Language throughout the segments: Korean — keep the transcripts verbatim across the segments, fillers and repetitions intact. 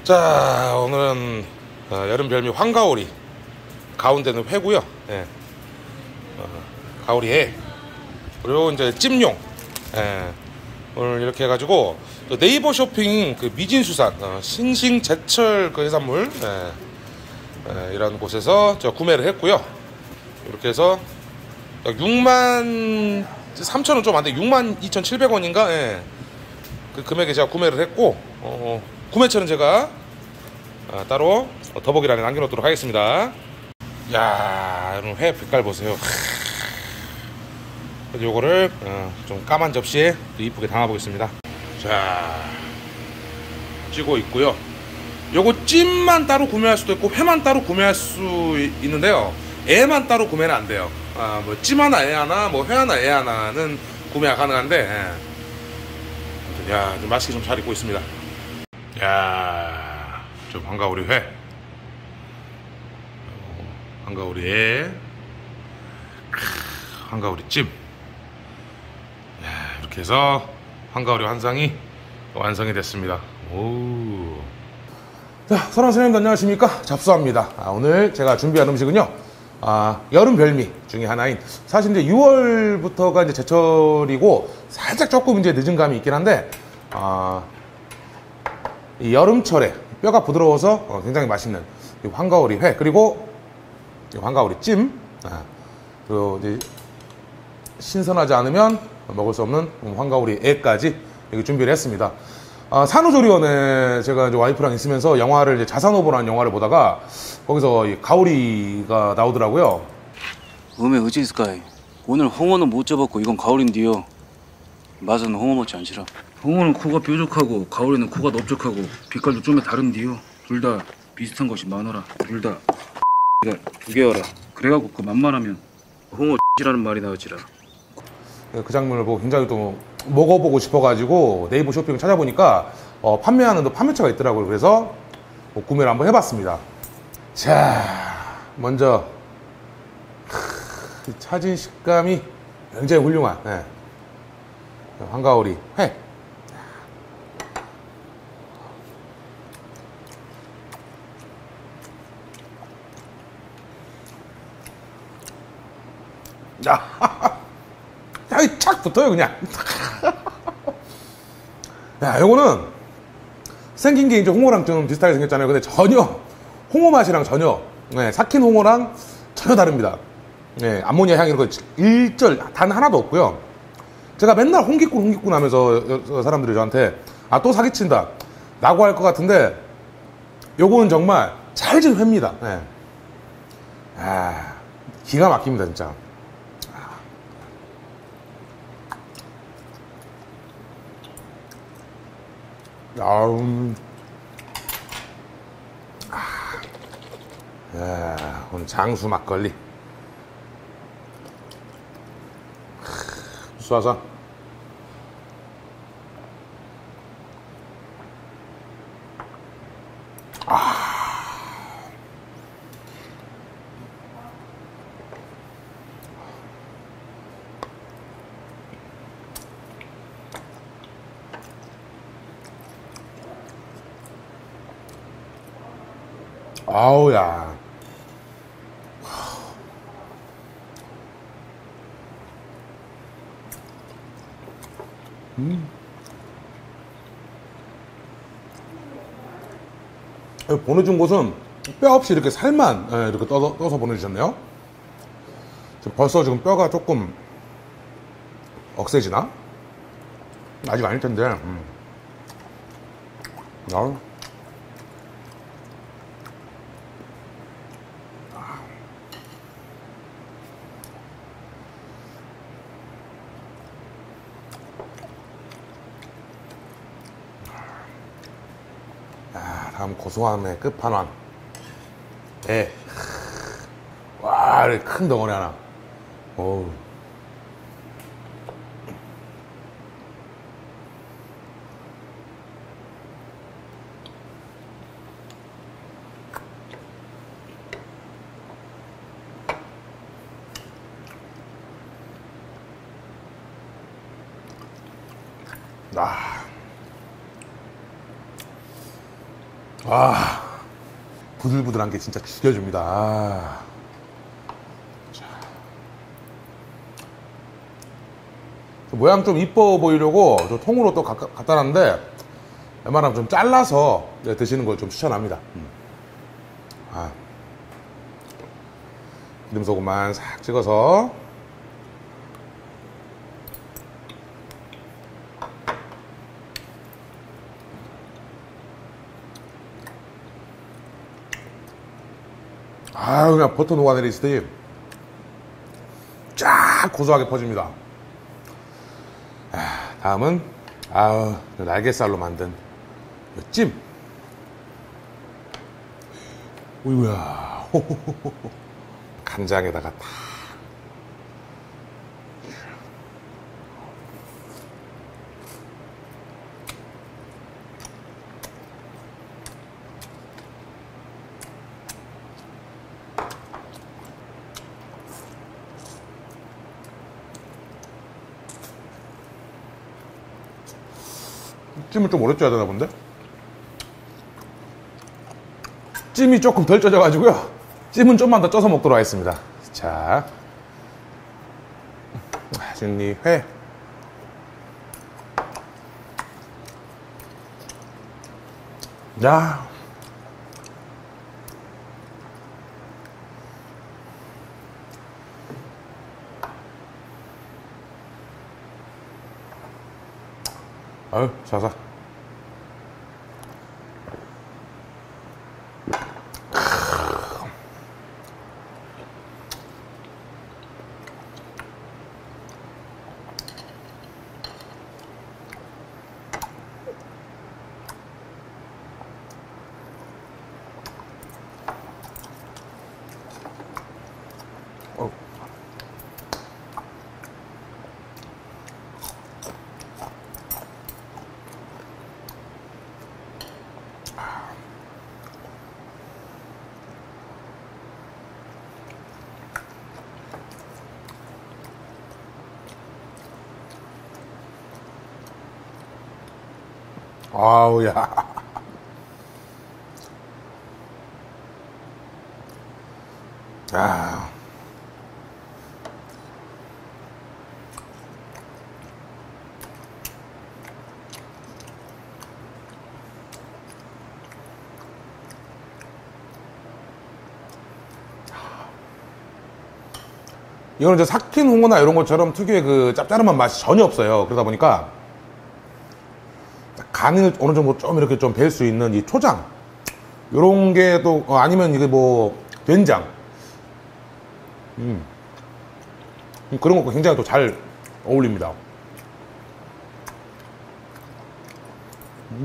자, 오늘은 어, 여름 별미 황가오리, 가운데는 회고요. 예. 어, 가오리 회, 그리고 이제 찜용. 예. 오늘 이렇게 해가지고 네이버 쇼핑 그 미진수산 어, 싱싱 제철 그 해산물, 예. 예, 이런 곳에서 저 구매를 했고요. 이렇게 해서 육만 삼천 원 좀 안 돼, 육만 이천칠백 원인가? 예. 그 금액에 제가 구매를 했고, 어, 구매처는 제가 어, 따로 더보기란에 남겨놓도록 하겠습니다. 야, 여러분 회 빛깔 보세요. 요거를 어, 좀 까만 접시에 이쁘게 담아보겠습니다. 자, 찌고 있고요. 요거 찜만 따로 구매할 수도 있고 회만 따로 구매할 수 있는데요, 애만 따로 구매는 안 돼요. 아, 뭐 찜 하나 애 하나, 뭐 회 하나 애 하나는 구매가 가능한데, 예. 야, 좀 맛있게 좀 잘 익고 있습니다. 야, 좀 황가오리 회, 황가오리 애, 황가오리 찜. 야, 이렇게 해서 황가오리 환상이 완성이 됐습니다. 오. 자, 선왕 선생님들 안녕하십니까? 잡수합니다. 아, 오늘 제가 준비한 음식은요, 아, 여름 별미 중에 하나인, 사실 이제 유월부터가 이제 제철이고 살짝 조금 이제 늦은 감이 있긴 한데, 아, 이 여름철에 뼈가 부드러워서 어, 굉장히 맛있는 이 황가오리 회, 그리고 이 황가오리 찜, 아, 그리고 이제 신선하지 않으면 먹을 수 없는 황가오리 애까지 이렇게 준비를 했습니다. 아, 산후조리원에 제가 이제 와이프랑 있으면서 영화를, 이제 자산오보라는 영화를 보다가 거기서 이 가오리가 나오더라고요. 음에 어찌 있을까? 오늘 홍어는 못 잡았고 이건 가오리인데요. 맛은 홍어 못지 않지라. 홍어는 코가 뾰족하고 가오리는 코가 넓적하고 빛깔도 좀 다른데요. 둘 다 비슷한 것이 많아라. 둘 다 두 개여라. 그래갖고 그 만만하면 홍어 X라는 말이 나왔지라. 그 장면을 보고 굉장히 또 먹어보고 싶어가지고 네이버 쇼핑을 찾아보니까 어, 판매하는 또 판매처가 있더라고요. 그래서 뭐 구매를 한번 해봤습니다. 자, 먼저 크, 차진 식감이 굉장히 훌륭한, 네, 황가오리 회. 야, 여기 착 붙어요 그냥. 야, 요거는 생긴 게 이제 홍어랑 좀 비슷하게 생겼잖아요. 근데 전혀 홍어 맛이랑 전혀, 네, 삭힌 홍어랑 전혀 다릅니다. 네, 암모니아 향이 이런 거 일절 단 하나도 없고요. 제가 맨날 홍기꾼 홍기꾼 하면서 사람들이 저한테 아, 또 사기친다 라고 할 것 같은데, 요거는 정말 찰진 회입니다. 네. 아, 기가 막힙니다 진짜. 아음. 아. 야, 오늘 장수 막걸리. 쏴서. 아. 아우야. 음. 보내준 곳은 뼈 없이 이렇게 살만, 예, 이렇게 떠서, 떠서 보내주셨네요. 지금 벌써 지금 뼈가 조금 억세지나? 아직 아닐 텐데. 음. 아우. 아, 다음 고소함의 끝판왕. 예. 와, 이렇게 큰 덩어리 하나. 어우. 아. 아, 부들부들한 게 진짜 죽여줍니다. 아. 자. 모양 좀 이뻐 보이려고 저 통으로 또 갖다, 갖다 놨는데 웬만하면 좀 잘라서 드시는 걸 좀 추천합니다. 음. 아. 기름소금만 싹 찍어서. 아, 그냥 버터 녹아내리듯이 쫙 고소하게 퍼집니다. 아, 다음은 아, 날개살로 만든 찜. 우야, 간장에다가 딱. 찜을 좀 오래 쪄야 되나 본데? 찜이 조금 덜 쪄져가지고요. 찜은 좀만 더 쪄서 먹도록 하겠습니다. 자, 진리 회. 야, 아유, 자자. 어. 아우야. 아. 이거는 이제 삭힌 홍어나 이런 것처럼 특유의 그 짭짤한 맛이 전혀 없어요. 그러다 보니까 간을 어느 정도 좀 이렇게 좀 뵐 수 있는 이 초장, 요런 게 또, 어, 아니면 이게 뭐, 된장. 음. 그런 것과 굉장히 또 잘 어울립니다. 음.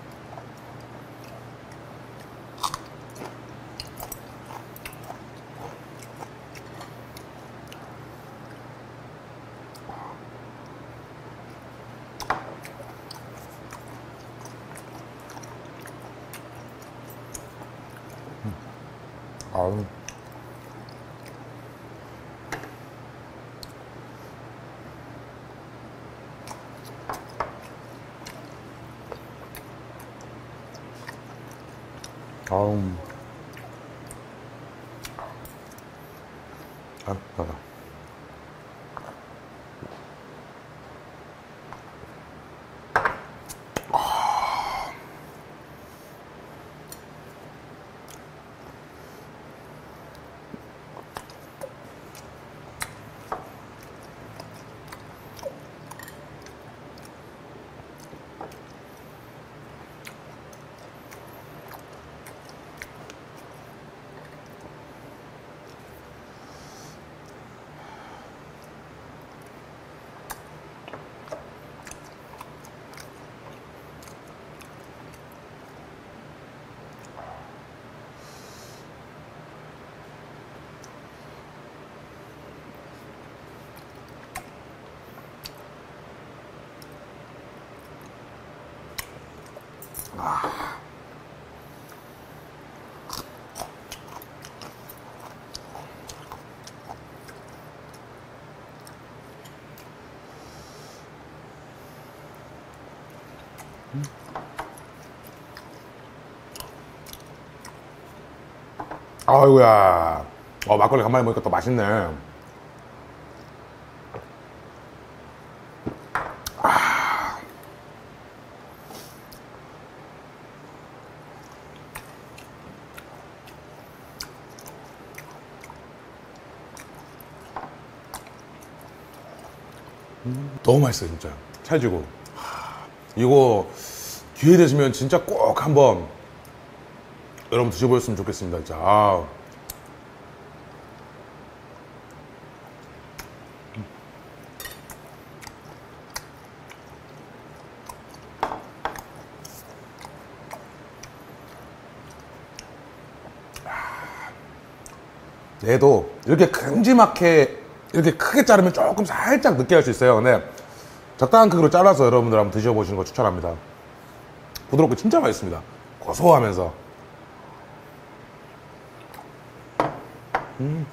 아우. 아우. 아, 나가. 아. 음. 아이고야. 어, 막걸리 간만에 먹으니까 또 맛있네. 음, 너무 맛있어요, 진짜. 찰지고. 이거 기회 되시면 진짜 꼭 한번 여러분 드셔보셨으면 좋겠습니다, 진짜. 아. 얘도 이렇게 큼지막하게 이렇게 크게 자르면 조금 살짝 느끼할 수 있어요. 근데 적당한 크기로 잘라서 여러분들 한번 드셔보시는 거 추천합니다. 부드럽고 진짜 맛있습니다. 고소하면서. 음.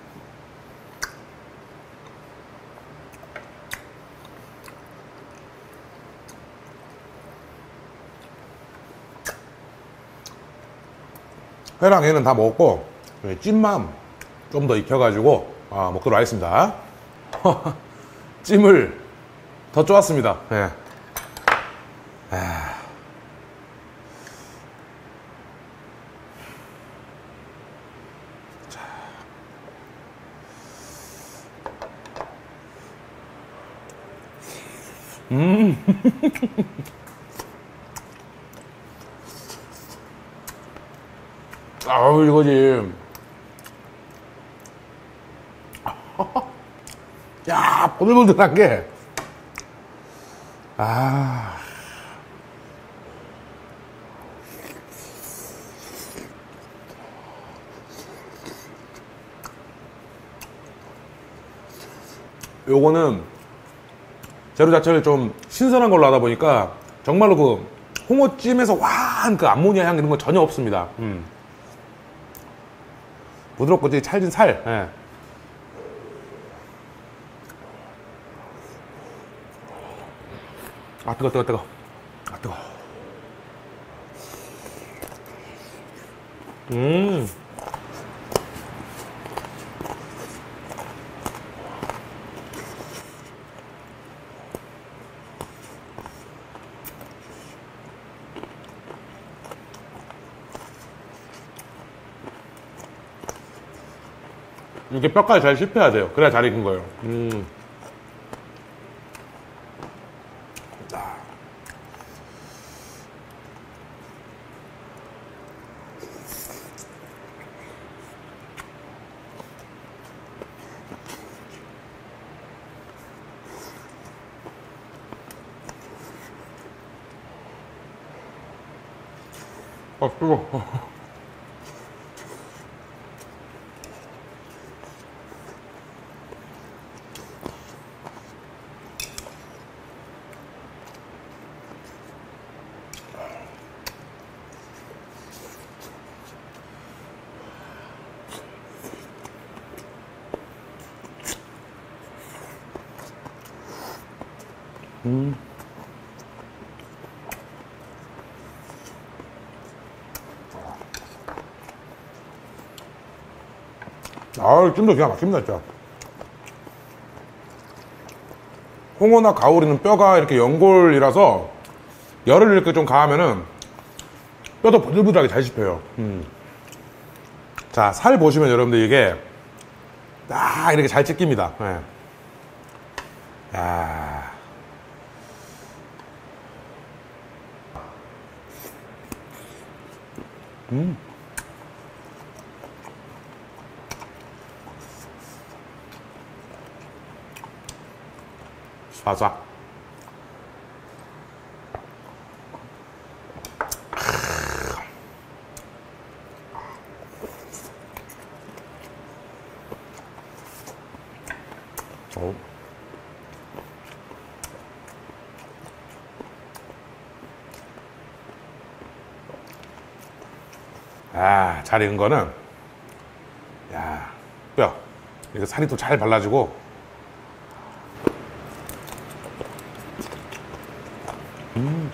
회랑 얘는 다 먹었고 찜만 좀 더 익혀가지고 아, 먹도록 하겠습니다. 찜을 더 쪼았습니다. 예. 아. 자. 음. 아우, 이거지. 야, 보들보들한 게. 아. 요거는 재료 자체를 좀 신선한 걸로 하다 보니까 정말로 그 홍어찜에서 와한 그 암모니아 향 이런 거 전혀 없습니다. 음. 부드럽고 찰진 살. 예. 아, 뜨거, 뜨거, 뜨거. 아, 뜨거. 음. 이렇게 뼈까지 잘 씹혀야 돼요. 그래야 잘 익은 거예요. 음. 아, 뜨거. 음. 아, 찜도 기가 막힙니다, 진짜. 홍어나 가오리는 뼈가 이렇게 연골이라서 열을 이렇게 좀 가하면은 뼈도 부들부들하게 잘 씹혀요. 음. 자, 살 보시면 여러분들 이게 딱 이렇게 잘 찢깁니다. 네. 야. 음. 바삭. 어. 아, 잘 익은 거는, 야, 뼈. 이거 살이 또 잘 발라지고, 음.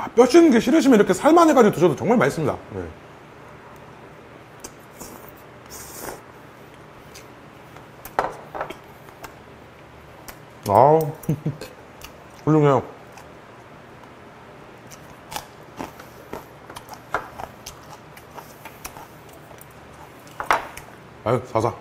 뼈 씹는 게 싫으시면 이렇게 살만 해가지고 드셔도 정말 맛있습니다. 네. 아우, 훌륭해요. 아유, 사사.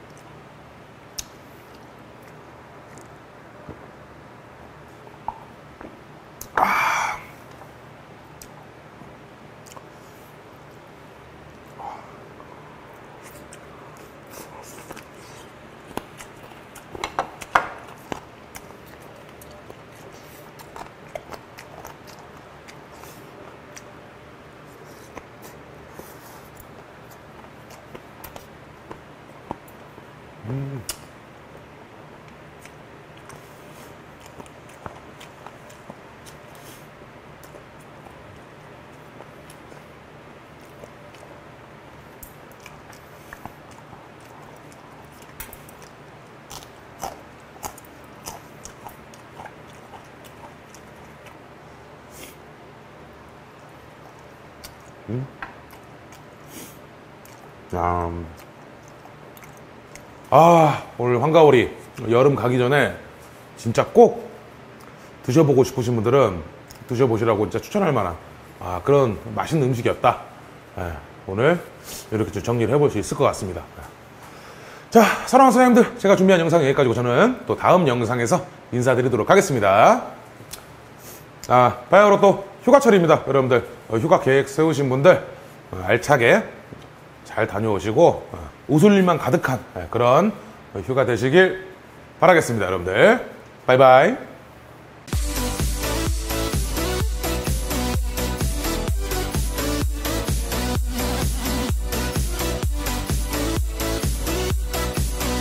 음. 음. 야. 아, 오늘 황가오리 여름 가기 전에 진짜 꼭 드셔보고 싶으신 분들은 드셔보시라고 진짜 추천할 만한 아, 그런 맛있는 음식이었다. 예, 오늘 이렇게 좀 정리를 해볼 수 있을 것 같습니다. 자, 사랑하는 사장님들, 제가 준비한 영상 여기까지고 저는 또 다음 영상에서 인사드리도록 하겠습니다. 아, 바야흐로 또 휴가철입니다. 여러분들 어, 휴가 계획 세우신 분들 어, 알차게 잘 다녀오시고 어, 웃을 일만 가득한 그런 휴가 되시길 바라겠습니다. 여러분들 바이바이.